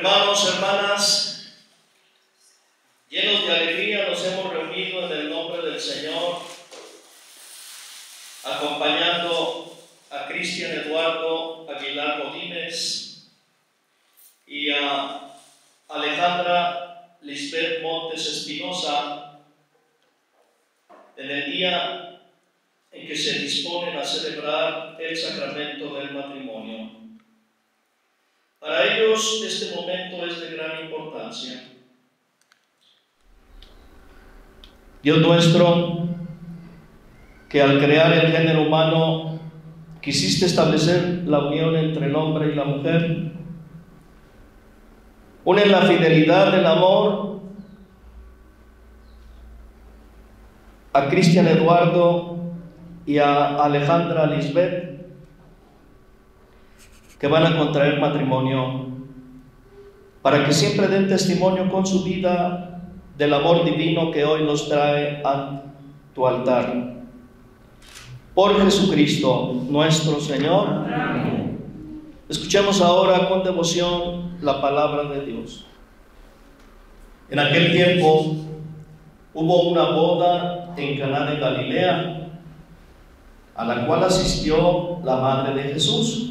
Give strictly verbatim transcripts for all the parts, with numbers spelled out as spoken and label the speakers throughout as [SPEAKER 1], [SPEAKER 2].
[SPEAKER 1] Hermanos, hermanas, llenos de alegría nos hemos reunido en el nombre del Señor, acompañando a Cristian Eduardo Aguilar Godínez y a Alejandra Lisbeth Montes Espinosa en el día en que se disponen a celebrar el sacramento del matrimonio. Para ellos este momento es de gran importancia. Dios nuestro, que al crear el género humano quisiste establecer la unión entre el hombre y la mujer, une la fidelidad del amor a Cristian Eduardo y a Alejandra Lisbeth, que van a contraer matrimonio, para que siempre den testimonio con su vida del amor divino que hoy nos trae a tu altar. Por Jesucristo nuestro Señor. Amén. Escuchemos ahora con devoción la palabra de Dios. En aquel tiempo hubo una boda en Caná de Galilea, a la cual asistió la madre de Jesús.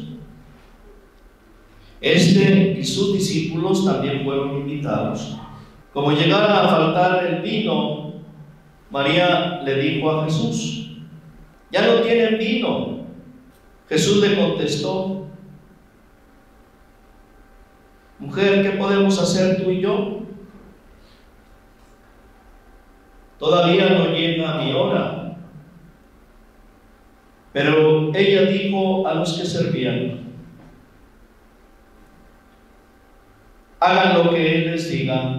[SPEAKER 1] Este y sus discípulos también fueron invitados. Como llegara a faltar el vino, María le dijo a Jesús: «Ya no tienen vino». Jesús le contestó: «Mujer, ¿qué podemos hacer tú y yo? Todavía no llega mi hora». Pero ella dijo a los que servían: «Hagan lo que Él les diga».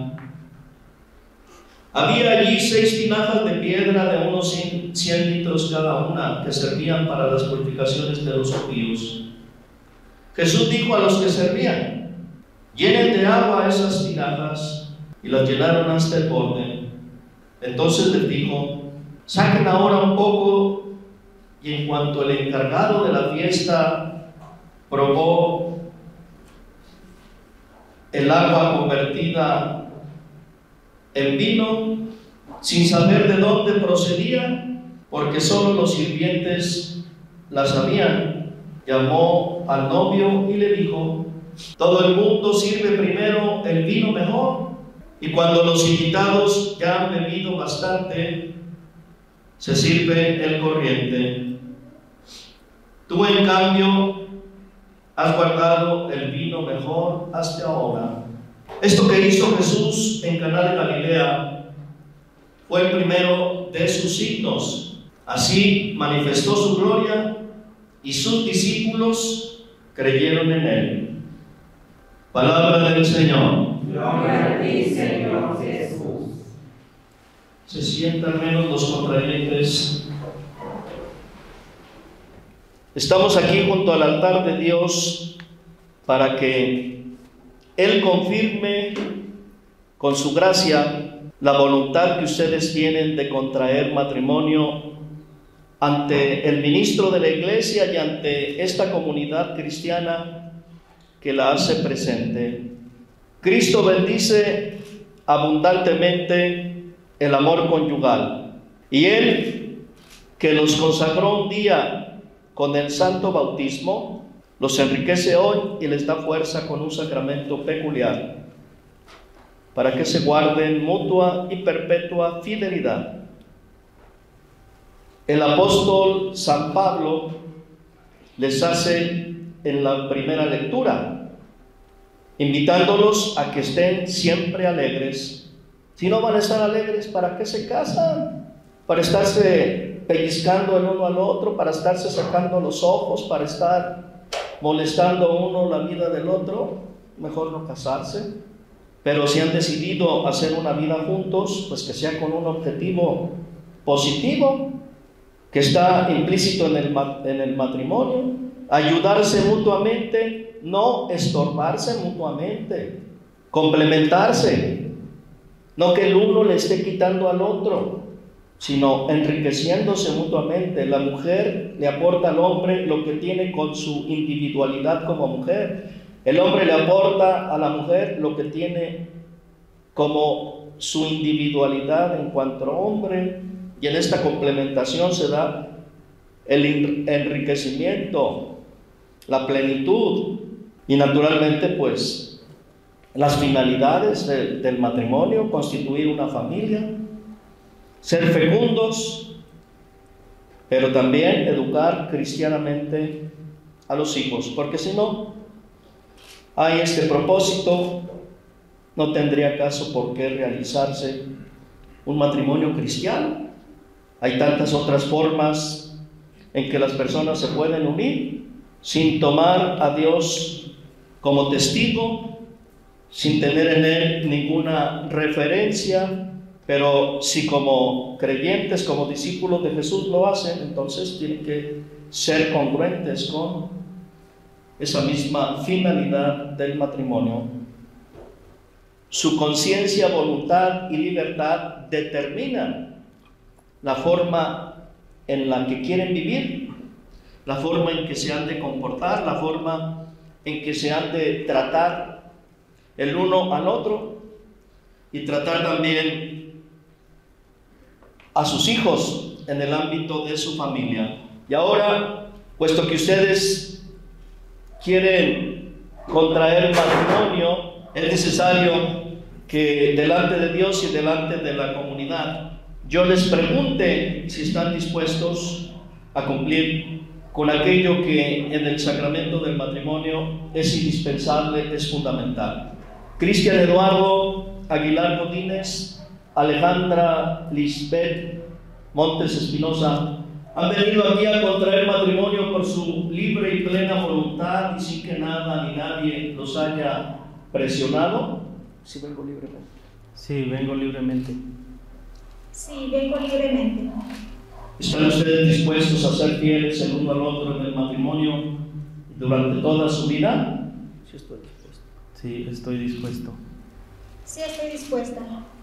[SPEAKER 1] Había allí seis tinajas de piedra de unos cien litros cada una, que servían para las purificaciones de los judíos. Jesús dijo a los que servían: «Llenen de agua esas tinajas», y las llenaron hasta el borde. Entonces les dijo: «Saquen ahora un poco». Y en cuanto el encargado de la fiesta probó el agua convertida en vino, sin saber de dónde procedía, porque solo los sirvientes la sabían, llamó al novio y le dijo: «Todo el mundo sirve primero el vino mejor, y cuando los invitados ya han bebido bastante, se sirve el corriente. Tú, en cambio, has guardado el vino mejor hasta ahora». Esto que hizo Jesús en Caná de Galilea fue el primero de sus signos. Así manifestó su gloria y sus discípulos creyeron en él. Palabra del Señor.
[SPEAKER 2] Gloria a ti, Señor Jesús.
[SPEAKER 1] Se sientan menos los contrayentes. Estamos aquí junto al altar de Dios para que Él confirme con su gracia la voluntad que ustedes tienen de contraer matrimonio ante el ministro de la Iglesia y ante esta comunidad cristiana que la hace presente. Cristo bendice abundantemente el amor conyugal, y Él, que los consagró un día con el santo bautismo, los enriquece hoy y les da fuerza con un sacramento peculiar, para que se guarden mutua y perpetua fidelidad. El apóstol San Pablo les hace en la primera lectura, invitándolos a que estén siempre alegres. Si no van a estar alegres, ¿para qué se casan? Para estarse pellizcando el uno al otro, para estarse sacando los ojos, para estar molestando uno la vida del otro. Mejor no casarse. Pero si han decidido hacer una vida juntos, pues que sea con un objetivo positivo, que está implícito en el, en el matrimonio: ayudarse mutuamente, no estorbarse mutuamente, complementarse, no que el uno le esté quitando al otro, sino enriqueciéndose mutuamente. La mujer le aporta al hombre lo que tiene con su individualidad como mujer. El hombre le aporta a la mujer lo que tiene como su individualidad en cuanto a hombre, y en esta complementación se da el enriquecimiento, la plenitud y naturalmente pues las finalidades de, del matrimonio: constituir una familia, ser fecundos, pero también educar cristianamente a los hijos, porque si no hay este propósito, no tendría caso por qué realizarse un matrimonio cristiano. Hay tantas otras formas en que las personas se pueden unir sin tomar a Dios como testigo, sin tener en Él ninguna referencia, pero si como creyentes, como discípulos de Jesús lo hacen, entonces tienen que ser congruentes con esa misma finalidad del matrimonio. Su conciencia, voluntad y libertad determinan la forma en la que quieren vivir, la forma en que se han de comportar, la forma en que se han de tratar el uno al otro, y tratar también a sus hijos en el ámbito de su familia. Y ahora, puesto que ustedes quieren contraer matrimonio, es necesario que delante de Dios y delante de la comunidad yo les pregunte si están dispuestos a cumplir con aquello que en el sacramento del matrimonio es indispensable, es fundamental. Cristian Eduardo Aguilar Godínez, Alejandra Lisbeth Montes Espinosa, han venido aquí a contraer matrimonio por su libre y plena voluntad y sin que nada ni nadie los haya presionado. ¿Sí vengo libremente?
[SPEAKER 3] Sí, vengo libremente.
[SPEAKER 2] Sí, vengo libremente.
[SPEAKER 1] ¿Están ustedes dispuestos a ser fieles el uno al otro en el matrimonio durante toda su vida?
[SPEAKER 3] Sí, estoy dispuesto. Sí, estoy dispuesto.
[SPEAKER 2] Sí, estoy dispuesta.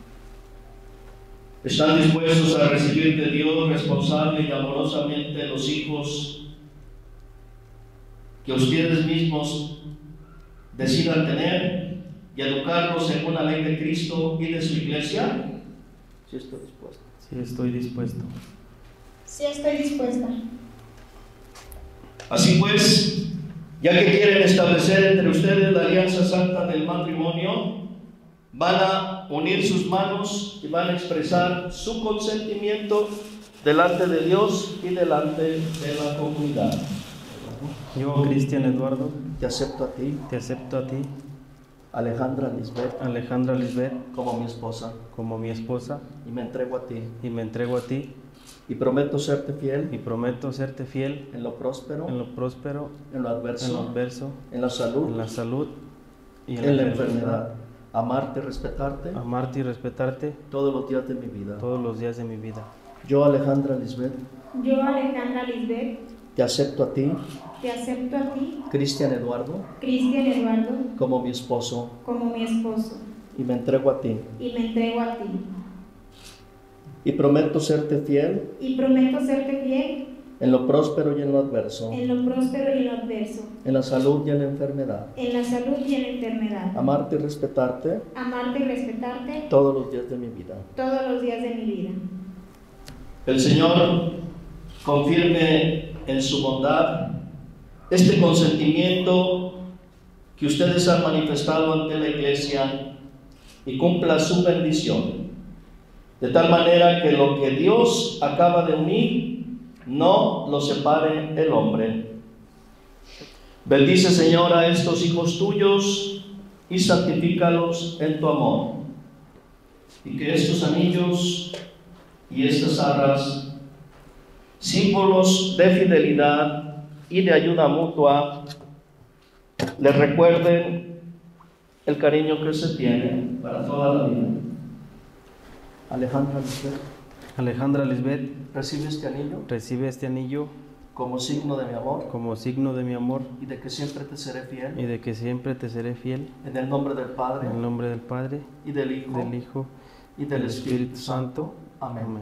[SPEAKER 1] ¿Están dispuestos a recibir de Dios responsable y amorosamente los hijos que ustedes mismos decidan tener y educarlos según la ley de Cristo y de su iglesia? Sí, estoy dispuesto.
[SPEAKER 3] Sí, estoy dispuesto.
[SPEAKER 2] Sí, estoy dispuesta.
[SPEAKER 1] Así pues, ya que quieren establecer entre ustedes la alianza santa del matrimonio, van a unir sus manos y van a expresar su consentimiento delante de Dios y delante de la comunidad.
[SPEAKER 3] Yo, Cristian Eduardo,
[SPEAKER 1] te acepto a ti,
[SPEAKER 3] te acepto a ti,
[SPEAKER 1] Alejandra Lisbeth,
[SPEAKER 3] Alejandra Lisbeth,
[SPEAKER 1] como mi esposa,
[SPEAKER 3] como mi esposa,
[SPEAKER 1] y me entrego a ti,
[SPEAKER 3] y me entrego a ti,
[SPEAKER 1] y prometo serte fiel,
[SPEAKER 3] y prometo serte fiel
[SPEAKER 1] en lo próspero,
[SPEAKER 3] en lo próspero,
[SPEAKER 1] en lo adverso,
[SPEAKER 3] en lo adverso,
[SPEAKER 1] en la salud,
[SPEAKER 3] en la salud y en,
[SPEAKER 1] en
[SPEAKER 3] la,
[SPEAKER 1] la
[SPEAKER 3] enfermedad,
[SPEAKER 1] enfermedad, amarte y respetarte,
[SPEAKER 3] amarte y respetarte
[SPEAKER 1] todos los días de mi vida.
[SPEAKER 3] todos los días de mi vida.
[SPEAKER 1] Yo, Alejandra Lisbeth,
[SPEAKER 2] Yo, Alejandra Lisbeth,
[SPEAKER 1] te acepto a ti,
[SPEAKER 2] te acepto a ti,
[SPEAKER 1] Cristian Eduardo,
[SPEAKER 2] Cristian Eduardo,
[SPEAKER 1] como mi esposo,
[SPEAKER 2] como mi esposo,
[SPEAKER 1] y me entrego a ti,
[SPEAKER 2] y me entrego a ti.
[SPEAKER 1] y prometo serte fiel
[SPEAKER 2] Y prometo serte fiel
[SPEAKER 1] en lo próspero y en lo adverso,
[SPEAKER 2] en lo próspero y en lo adverso,
[SPEAKER 1] en la salud y en la enfermedad,
[SPEAKER 2] en la salud y en la enfermedad,
[SPEAKER 1] amarte y respetarte
[SPEAKER 2] amarte y respetarte
[SPEAKER 1] todos los días de mi vida.
[SPEAKER 2] todos los días de mi vida.
[SPEAKER 1] El Señor confirme en su bondad este consentimiento que ustedes han manifestado ante la Iglesia y cumpla su bendición, de tal manera que lo que Dios acaba de unir no lo separe el hombre. Bendice, Señor, a estos hijos tuyos y santifícalos en tu amor, y que estos anillos y estas arras, símbolos de fidelidad y de ayuda mutua, les recuerden el cariño que se tiene para toda la vida. Alejandra Lisbeth,
[SPEAKER 3] Alejandra Lisbeth,
[SPEAKER 1] recibe este anillo
[SPEAKER 3] recibe este anillo
[SPEAKER 1] como signo de mi amor
[SPEAKER 3] como signo de mi amor
[SPEAKER 1] y de que siempre te seré fiel,
[SPEAKER 3] y de que siempre te seré fiel,
[SPEAKER 1] en el nombre del Padre,
[SPEAKER 3] en el nombre del Padre,
[SPEAKER 1] y del Hijo,
[SPEAKER 3] del Hijo
[SPEAKER 1] y del Espíritu Santo. Amén.
[SPEAKER 3] Amén.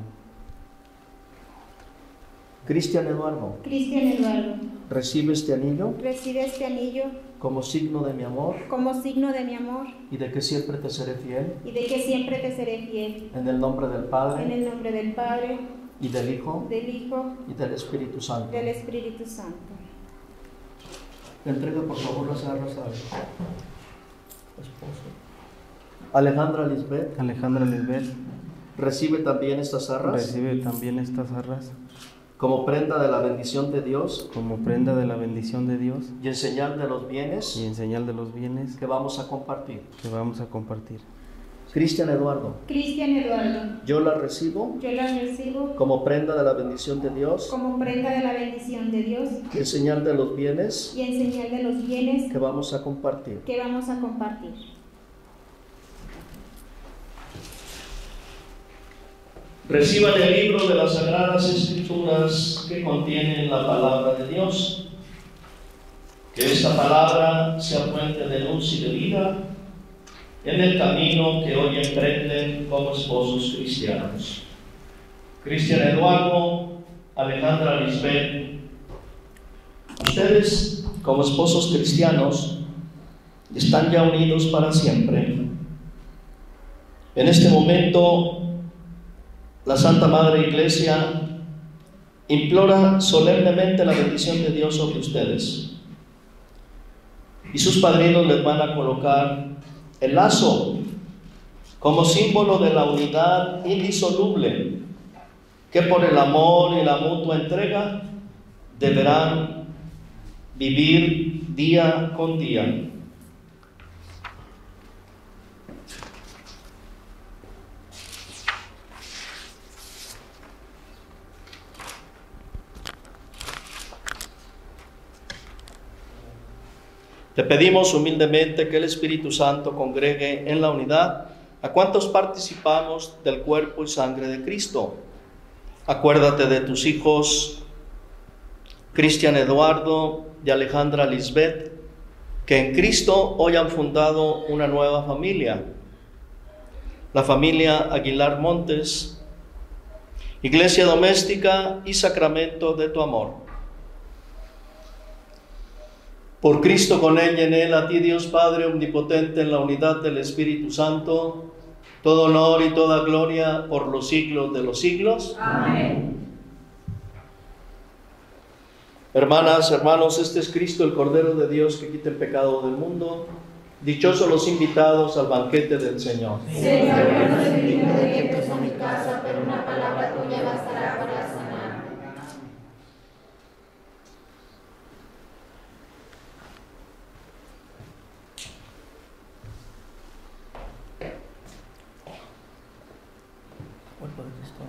[SPEAKER 1] Cristian Eduardo,
[SPEAKER 2] Cristian Eduardo,
[SPEAKER 1] recibe este anillo
[SPEAKER 2] recibe este anillo
[SPEAKER 1] como signo de mi amor
[SPEAKER 2] como signo de mi amor
[SPEAKER 1] y de que siempre te seré fiel,
[SPEAKER 2] y de que siempre te seré fiel.
[SPEAKER 1] en el nombre del
[SPEAKER 2] En
[SPEAKER 1] Padre
[SPEAKER 2] el nombre del Padre,
[SPEAKER 1] y del Hijo
[SPEAKER 2] del Hijo,
[SPEAKER 1] y del Espíritu Santo.
[SPEAKER 2] del Espíritu Santo.
[SPEAKER 1] Le entrega por favor las arras al esposo. Alejandra Lisbeth,
[SPEAKER 3] Alejandra Lisbeth
[SPEAKER 1] recibe también estas arras
[SPEAKER 3] recibe también estas arras
[SPEAKER 1] como prenda de la bendición de Dios
[SPEAKER 3] como prenda de la bendición de Dios
[SPEAKER 1] y en señal de los bienes
[SPEAKER 3] y en señal de los bienes
[SPEAKER 1] que vamos a compartir.
[SPEAKER 3] que vamos a compartir.
[SPEAKER 1] Cristian Eduardo,
[SPEAKER 2] Cristian Eduardo,
[SPEAKER 1] yo la recibo
[SPEAKER 2] yo las recibo
[SPEAKER 1] como prenda de la bendición de Dios
[SPEAKER 2] como prenda de la bendición de Dios
[SPEAKER 1] y en señal de los bienes
[SPEAKER 2] y en señal de los bienes
[SPEAKER 1] que vamos a compartir.
[SPEAKER 2] que vamos a compartir.
[SPEAKER 1] Reciban el libro de las Sagradas Escrituras que contienen la palabra de Dios. Que esta palabra sea fuente de luz y de vida en el camino que hoy emprenden como esposos cristianos. Cristian Eduardo, Alejandra Lisbeth, ustedes como esposos cristianos están ya unidos para siempre. En este momento, la Santa Madre Iglesia implora solemnemente la bendición de Dios sobre ustedes. Y sus padrinos les van a colocar el lazo como símbolo de la unidad indisoluble que por el amor y la mutua entrega deberán vivir día con día. Te pedimos humildemente que el Espíritu Santo congregue en la unidad a cuantos participamos del cuerpo y sangre de Cristo. Acuérdate de tus hijos Cristian Eduardo y Alejandra Lisbeth, que en Cristo hoy han fundado una nueva familia, la familia Aguilar Montes, iglesia doméstica y sacramento de tu amor. Por Cristo, con Él y en Él, a ti Dios Padre Omnipotente, en la unidad del Espíritu Santo, todo honor y toda gloria por los siglos de los siglos.
[SPEAKER 4] Amén.
[SPEAKER 1] Hermanas, hermanos, este es Cristo, el Cordero de Dios que quita el pecado del mundo. Dichosos los invitados al banquete del Señor.
[SPEAKER 4] Señor, yo no soy digno de que entres a mi casa, pero una palabra tuya bastará para sanar.
[SPEAKER 1] Cuerpo de Cristo.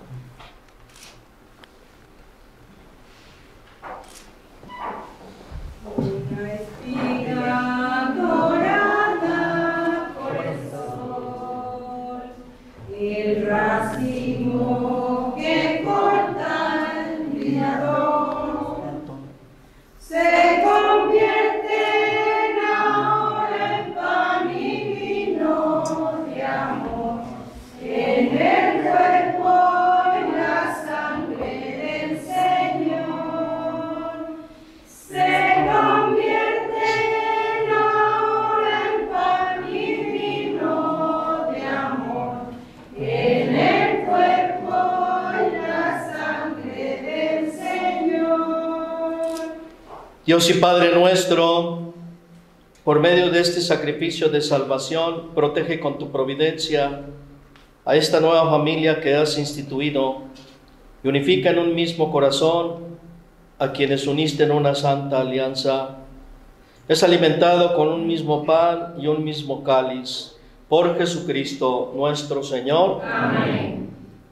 [SPEAKER 4] Una espiga dorada por el sol, el racimo que corta el brillador, se convierte ahora en pan y vino de amor, en el cuerpo y la sangre del Señor. Se convierten ahora en pan y vino de amor, en el cuerpo y la sangre del Señor.
[SPEAKER 1] Dios y Padre nuestro, por medio de este sacrificio de salvación, protege con tu providencia a esta nueva familia que has instituido y unifica en un mismo corazón a quienes uniste en una santa alianza. Es alimentado con un mismo pan y un mismo cáliz, por Jesucristo nuestro Señor.
[SPEAKER 4] Amén.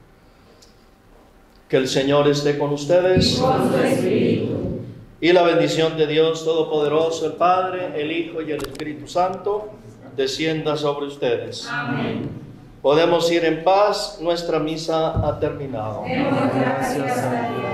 [SPEAKER 1] Que el Señor esté con ustedes.
[SPEAKER 4] Con su espíritu.
[SPEAKER 1] Y la bendición de Dios Todopoderoso, el Padre, el Hijo y el Espíritu Santo, descienda sobre ustedes.
[SPEAKER 4] Amén.
[SPEAKER 1] Podemos ir en paz, nuestra misa ha terminado.
[SPEAKER 4] Demos gracias a Dios.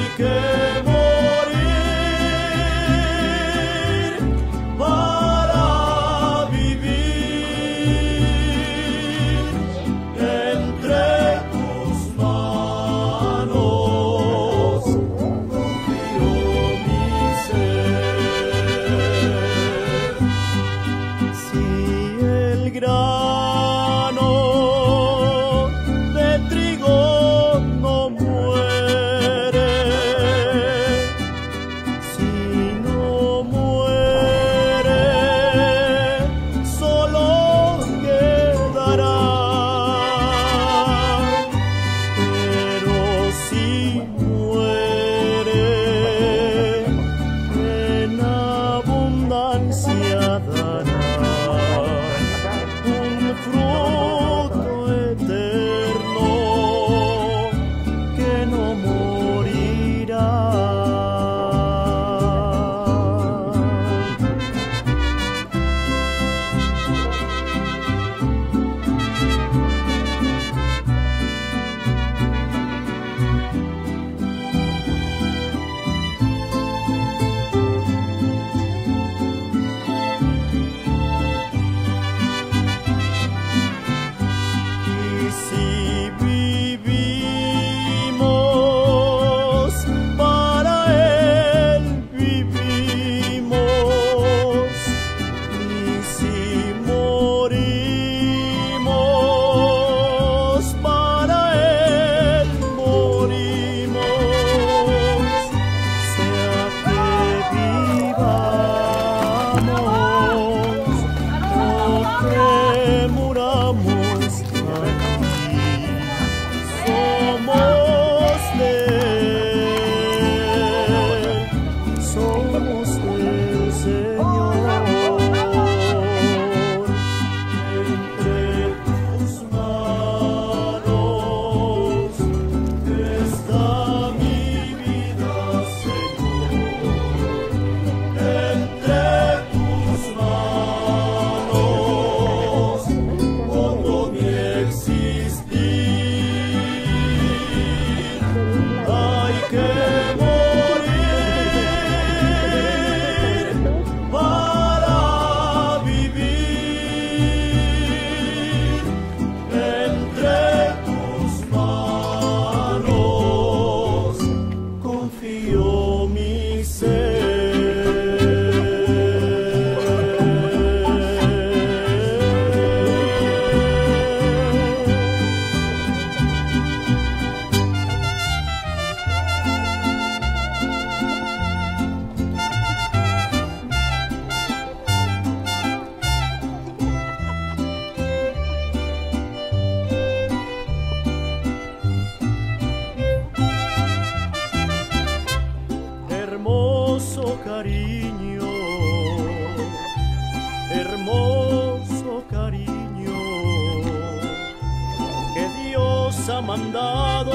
[SPEAKER 5] ha mandado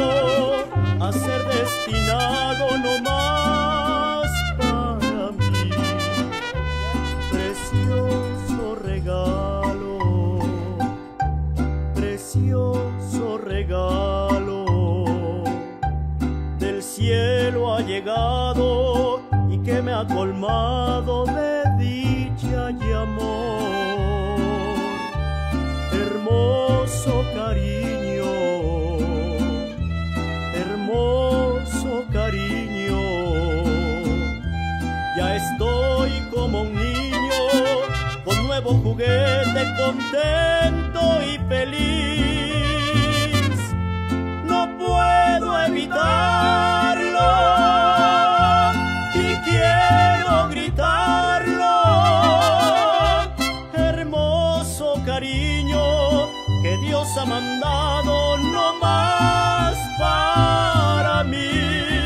[SPEAKER 5] a ser destinado no más para mí. Precioso regalo, precioso regalo, del cielo ha llegado y que me ha colmado de dicha y amor. Hermoso cariño, hermoso cariño, ya estoy como un niño con nuevo juguete, contento y feliz. No puedo evitarlo y quiero gritarlo. Hermoso cariño que Dios ha mandado no más para mí.